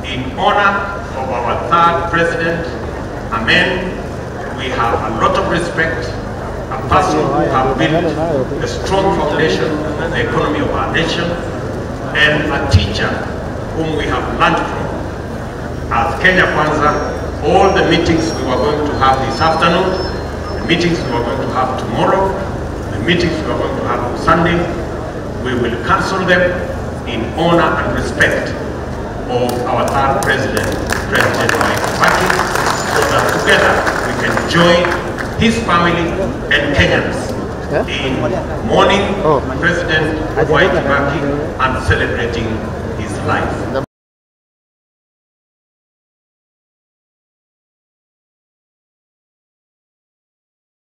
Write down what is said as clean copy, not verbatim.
in honor of our third president. Amen. We have a lot of respect. A person who has built a strong foundation of the economy of our nation, and a teacher whom we have learned from. As Kenya Kwanza, all the meetings we were going to have this afternoon, the meetings we were going to have tomorrow, the meetings we are going to have on Sunday, we will cancel them in honor and respect of our third president, President William Ruto, so that together we can join his family and Kenyans in mourning President William Ruto and celebrating his life.